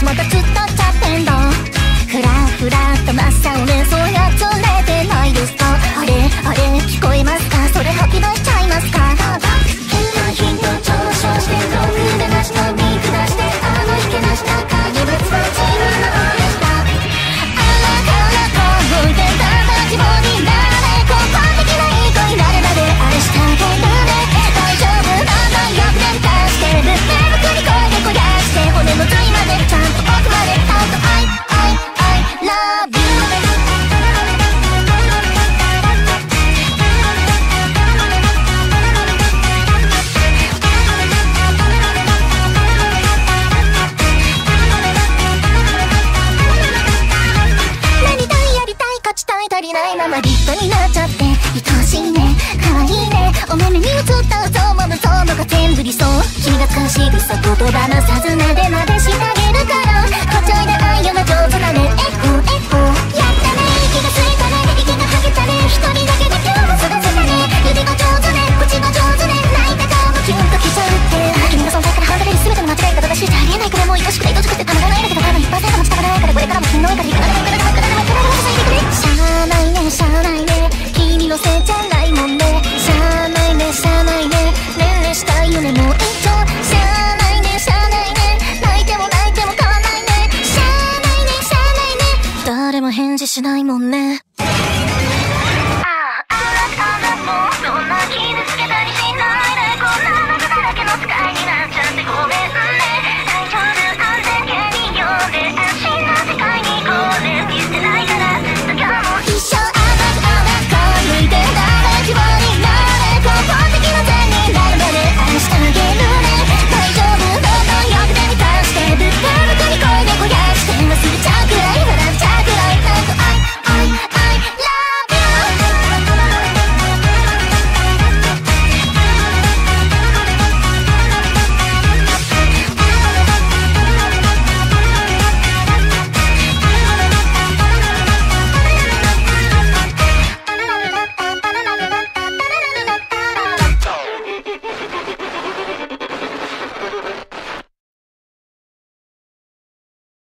また突っ立っちゃってんだ。ふらふらっと真っ青ね、そうやっちゃれてないですか。あれあれ聞こえますか、それ吐き出しちゃいますか。変なヒント上昇してロックで出しと見下して、あの引け出した怪物は自分の方でした。あなたがこうてただ希望になれ、根本的ないい子になれまであれしてあげるね。大丈夫なんだよく伝達してるね。僕に声で肥やして骨の髄までちゃんと奥まであとI love you。足りないまま立派になっちゃって愛しいね、可愛いね、お目目に映った嘘も嘘もが全部理想。君が少しぐさ言葉なさずなでな